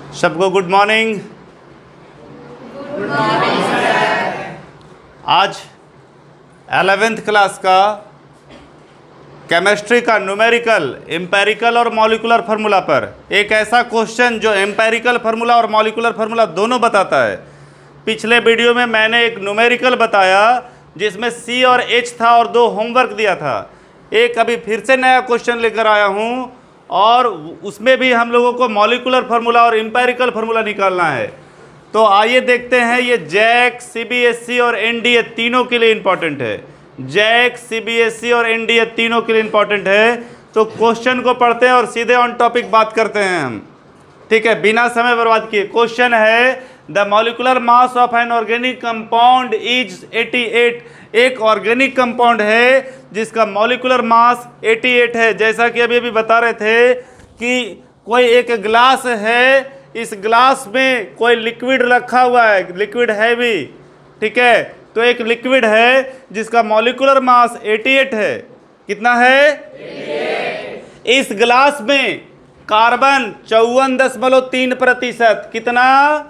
सबको good morning. आज 11th class का केमिस्ट्री का न्यूमेरिकल, एम्पेरिकल और मॉलिक्यूलर फार्मूला पर एक ऐसा क्वेश्चन जो एम्पेरिकल फार्मूला और मॉलिक्यूलर फार्मूला दोनों बताता है। पिछले वीडियो में मैंने एक न्यूमेरिकल बताया जिसमें सी और एच था और 2 होमवर्क दिया था। एक अभी फिर से नया क्वेश्चन लेकर आया हूँ और उसमें भी हम लोगों को मॉलिक्यूलर फार्मूला और एम्पेरिकल फार्मूला निकालना है। तो आइए देखते हैं। ये जैक, सीबीएसई और एनडीए तीनों के लिए इम्पॉर्टेंट है। जैक, सीबीएसई और एनडीए तीनों के लिए इम्पॉर्टेंट है। तो क्वेश्चन को पढ़ते हैं और सीधे ऑन टॉपिक बात करते हैं हम, ठीक है, बिना समय बर्बाद किए। क्वेश्चन है the molecular mass of an organic compound is 88। एक ऑर्गेनिक कंपाउंड है जिसका मॉलिक्यूलर मास 88 है। जैसा कि अभी बता रहे थे कि कोई एक ग्लास है, इस ग्लास में कोई लिक्विड रखा हुआ है, लिक्विड हैवी, ठीक है। तो एक लिक्विड है जिसका मॉलिक्यूलर मास 88 है। कितना है? 88। इस ग्लास में कार्बन 54.3%। कितना?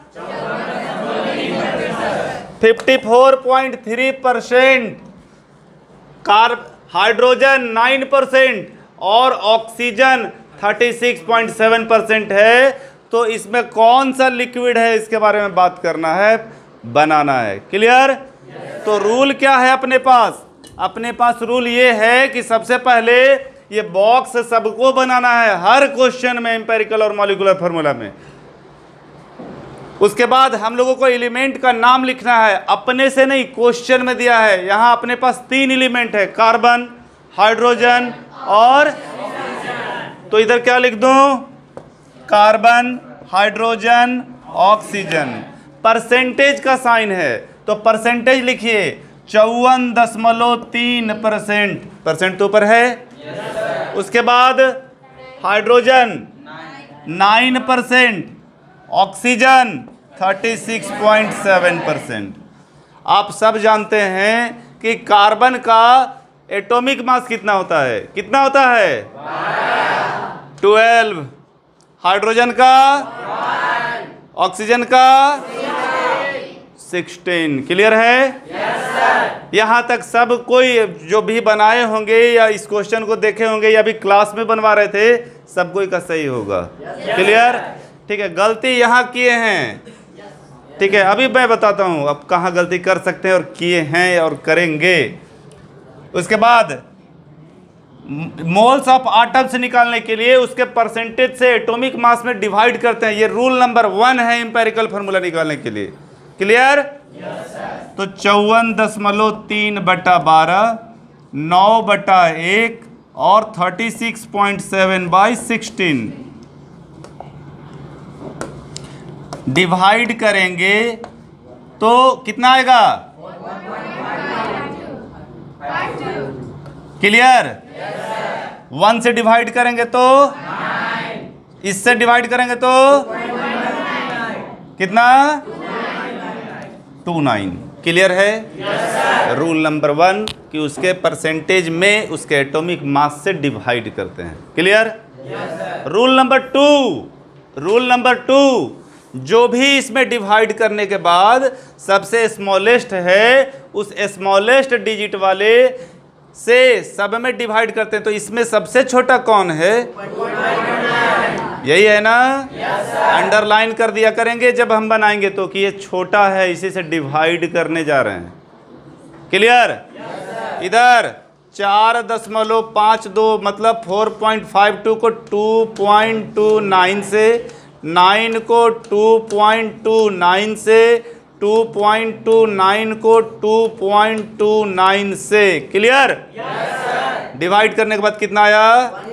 54.3%। हाइड्रोजन 9% और ऑक्सीजन 36.7% है। तो इसमें कौन सा लिक्विड है इसके बारे में बात करना है, बनाना है। क्लियर? तो रूल क्या है अपने पास? अपने पास रूल ये है कि सबसे पहले ये बॉक्स सबको बनाना है हर क्वेश्चन में, एम्पेरिकल और मॉलिक्यूलर फार्मूला में। उसके बाद हम लोगों को एलिमेंट का नाम लिखना है, अपने से नहीं, क्वेश्चन में दिया है। यहां अपने पास 3 एलिमेंट है, कार्बन, हाइड्रोजन और, तो इधर क्या लिख दूं? Carbon, hydrogen, oxygen. परसेंटेज का साइन है तो परसेंटेज लिखिए 54.3%। परसेंट तो ऊपर है। उसके बाद हाइड्रोजन 9%, ऑक्सीजन 36.7%। आप सब जानते हैं कि कार्बन का एटॉमिक मास कितना होता है? कितना होता है? 12। हाइड्रोजन का, ऑक्सीजन का 16। क्लियर है? यहाँ तक सब कोई जो भी बनाए होंगे या इस क्वेश्चन को देखे होंगे या भी क्लास में बनवा रहे थे, सब कोई का सही होगा। क्लियर? ठीक है। गलती यहाँ किए हैं, ठीक है, अभी मैं बताता हूँ अब कहाँ गलती कर सकते हैं और किए हैं और करेंगे। उसके बाद मोल्स ऑफ आटम्स निकालने के लिए उसके परसेंटेज से एटॉमिक मास में डिवाइड करते हैं। ये रूल नंबर 1 है एम्पेरिकल फार्मूला निकालने के लिए। क्लियर? तो 54.3/12, 9/1 और 36.7/16 डिवाइड करेंगे तो कितना आएगा? क्लियर? 1 से डिवाइड करेंगे तो 9, इससे डिवाइड करेंगे तो कितना? 29। क्लियर है? रूल नंबर 1 कि उसके परसेंटेज में उसके एटॉमिक मास से डिवाइड करते हैं। क्लियर? रूल नंबर 2, जो भी इसमें डिवाइड करने के बाद सबसे स्मॉलेस्ट है, उस स्मॉलेस्ट डिजिट वाले से सब में डिवाइड करते हैं। तो इसमें सबसे छोटा कौन है? यही है ना? अंडरलाइन कर दिया करेंगे जब हम बनाएंगे तो कि ये छोटा है, इसी से डिवाइड करने जा रहे हैं। क्लियर? इधर 4.52 मतलब 4.52 को 2.29 से, 9 को 2.29 से, 2.29 को 2.29 से। क्लियर? डिवाइड करने के बाद कितना आया?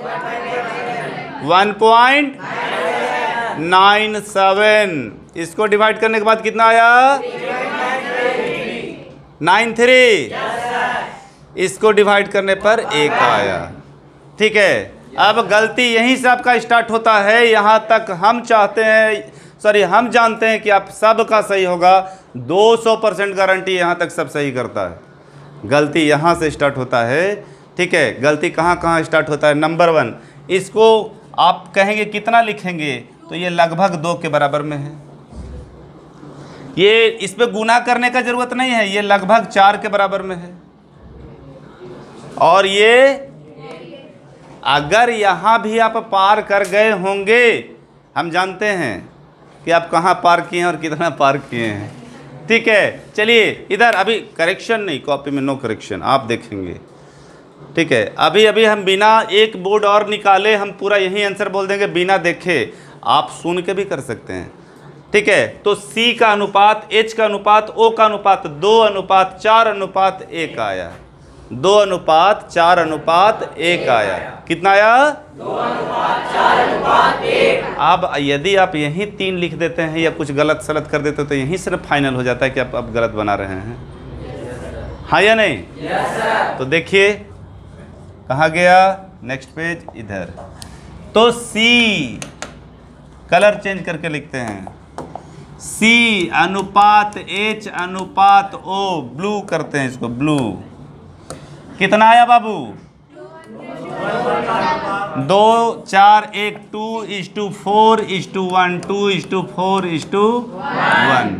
1.97। इसको डिवाइड करने के बाद कितना आया? 93। इसको डिवाइड करने पर 1 आया। ठीक है। अब गलती यहीं से आपका स्टार्ट होता है। यहाँ तक हम चाहते हैं, हम जानते हैं कि आप सब का सही होगा। 200% गारंटी यहाँ तक सब सही करता है। गलती यहाँ से स्टार्ट होता है। ठीक है। गलती कहाँ कहाँ स्टार्ट होता है? नंबर 1, इसको आप कहेंगे कितना लिखेंगे? तो ये लगभग 2 के बराबर में है। ये इस पे गुना करने का जरूरत नहीं है, ये लगभग 4 के बराबर में है। और ये अगर यहाँ भी आप पार कर गए होंगे, हम जानते हैं कि आप कहाँ पार किए हैं और कितना पार किए हैं। ठीक है, चलिए इधर अभी करेक्शन नहीं, कॉपी में नो करेक्शन, आप देखेंगे। ठीक है, अभी हम बिना एक बोर्ड और निकाले हम पूरा यही आंसर बोल देंगे, बिना देखे। आप सुन के भी कर सकते हैं। ठीक है, तो C का अनुपात, H का अनुपात, O का अनुपात 2:4:1 आया। 2:4:1 आया। कितना आया? 2:4:1। अब यदि आप यहीं 3 लिख देते हैं या कुछ गलत सलत कर देते हो तो यहीं से फाइनल हो जाता है कि आप गलत बना रहे हैं। हाँ या नहीं? Yes sir. तो देखिए कहाँ गया, नेक्स्ट पेज इधर। तो C कलर चेंज करके लिखते हैं, C अनुपात H अनुपात O, ब्लू करते हैं इसको, ब्लू। कितना आया बाबू? 2:4:1, 2:4:1, 2:4:1,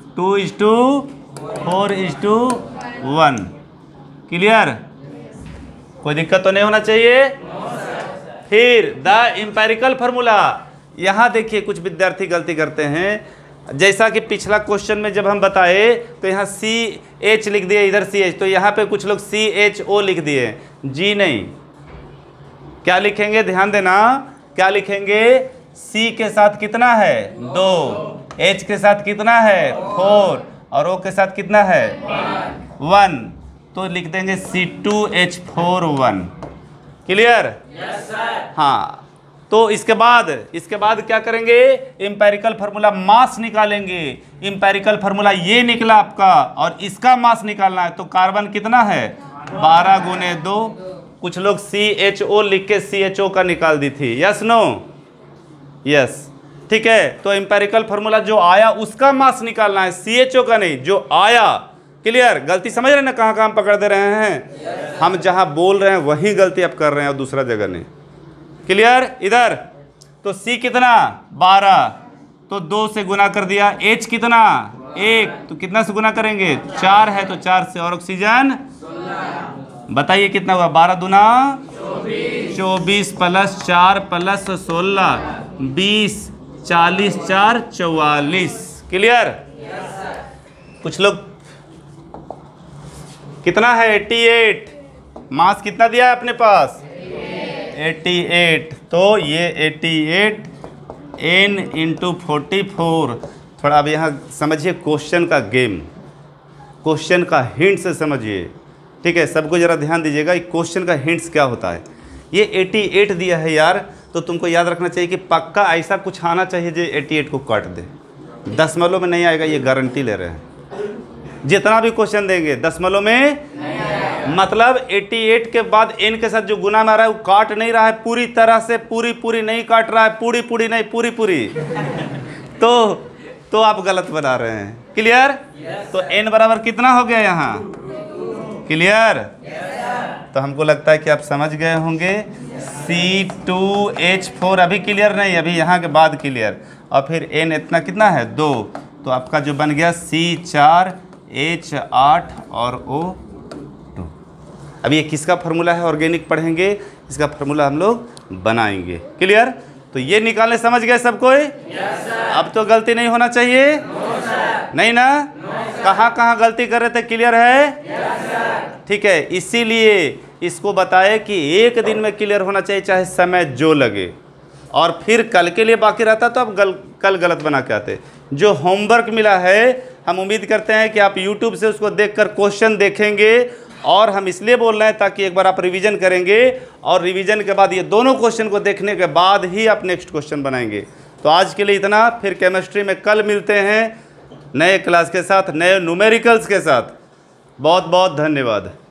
2:4:1। क्लियर? कोई दिक्कत तो नहीं होना चाहिए। फिर द एम्पेरिकल फार्मूला, यहाँ देखिए कुछ विद्यार्थी गलती करते हैं। जैसा कि पिछला क्वेश्चन में जब हम बताए तो यहाँ CH लिख दिए, इधर CH, तो यहाँ पे कुछ लोग CHO लिख दिए। जी नहीं, क्या लिखेंगे ध्यान देना, क्या लिखेंगे? C के साथ कितना है? 2, H के साथ कितना है? 4, और O के साथ कितना है? 1, तो लिख देंगे C2H41। क्लियर? Yes sir. हाँ, तो इसके बाद क्या करेंगे? एम्पेरिकल फार्मूला मास निकालेंगे। एम्पेरिकल फार्मूला ये निकला आपका, और इसका मास निकालना है। तो कार्बन कितना है? 12 × 2। कुछ लोग CHO लिख के CHO का निकाल दी थी। Yes no? यस। ठीक है, तो एम्पेरिकल फार्मूला जो आया उसका मास निकालना है, CHO का नहीं, जो आया। क्लियर? गलती समझ रहे हैं ना कहाँ कहाँ पकड़ दे रहे हैं? हम जहाँ बोल रहे हैं वही गलती आप कर रहे हैं और दूसरा जगह नहीं। क्लियर? इधर तो C कितना? 12, तो 2 से गुना कर दिया। H कितना? 1, तो कितना से गुना करेंगे? 4 है तो 4 से। और ऑक्सीजन बताइए कितना हुआ? 12 दूना 24 प्लस 4 प्लस 16 20 40 4 44। क्लियर? कुछ लोग कितना है? 88। मास कितना दिया है अपने पास? 88। तो ये 88 N × 44। थोड़ा अब यहाँ समझिए क्वेश्चन का गेम, क्वेश्चन का हिंट से समझिए। ठीक है, सबको ज़रा ध्यान दीजिएगा, क्वेश्चन का हिंट्स क्या होता है। ये 88 दिया है यार, तो तुमको याद रखना चाहिए कि पक्का ऐसा कुछ आना चाहिए जो 88 को काट दे। दशमलव में नहीं आएगा, ये गारंटी ले रहे हैं। जितना भी क्वेश्चन देंगे दशमलव में, मतलब 88 के बाद n के साथ जो गुना में आ रहा है वो काट नहीं रहा है पूरी तरह से, पूरी नहीं काट रहा है, पूरी नहीं, पूरी। तो आप गलत बना रहे हैं। क्लियर? तो n बराबर कितना हो गया यहाँ? क्लियर? तो हमको लगता है कि आप समझ गए होंगे। C2H4 अभी क्लियर नहीं, अभी यहाँ के बाद क्लियर। और फिर n इतना कितना है? 2, तो आपका जो बन गया C4H8 और O2। अब ये किसका फार्मूला है? ऑर्गेनिक पढ़ेंगे, इसका फार्मूला हम लोग बनाएंगे। क्लियर? तो ये निकालने समझ गए सब कोई? yes, अब तो गलती नहीं होना चाहिए। no, नहीं ना? no, कहाँ गलती कर रहे थे? क्लियर है? yes, ठीक है, इसीलिए इसको बताए कि एक दिन में क्लियर होना चाहिए, चाहे समय जो लगे। और फिर कल के लिए बाकी रहता तो आप कल गलत बना के आते। जो होमवर्क मिला है हम उम्मीद करते हैं कि आप YouTube से उसको देखकर क्वेश्चन देखेंगे, और हम इसलिए बोल रहे हैं ताकि एक बार आप रिवीजन करेंगे, और रिवीजन के बाद ये दोनों क्वेश्चन को देखने के बाद ही आप नेक्स्ट क्वेश्चन बनाएंगे। तो आज के लिए इतना, फिर केमिस्ट्री में कल मिलते हैं नए क्लास के साथ, नए न्यूमेरिकल्स के साथ। बहुत बहुत धन्यवाद।